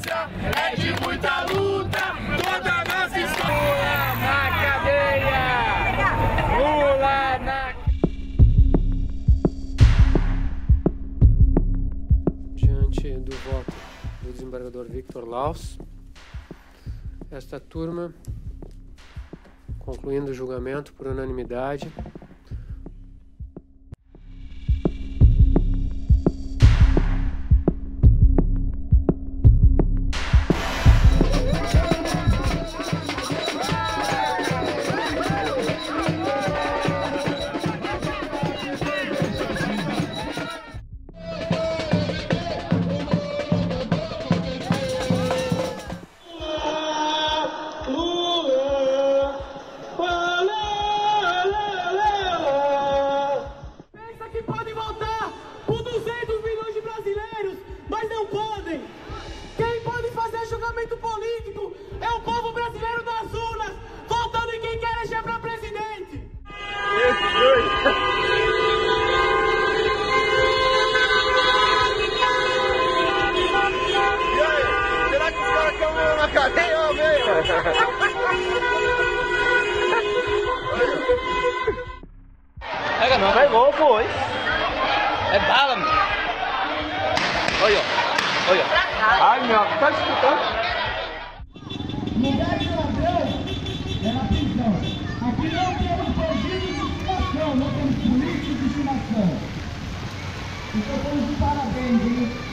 resistência, é de muita luta, toda nossa história. Lula na cadeia! Lula na... Diante do voto do desembargador Victor Laus, esta turma, concluindo o julgamento por unanimidade, político é o povo brasileiro das urnas, votando em quem quer eleger para presidente. E aí, será que os caras estão na cadeia ou meio? Pega não, pegou, foi. É bala, mano. Olha, olha. Ai, meu, tá escutando? Lugar de ladrão é na prisão. Aqui não temos bandidos de estimação, não temos políticos de estimação. Então, estamos de parabéns, hein?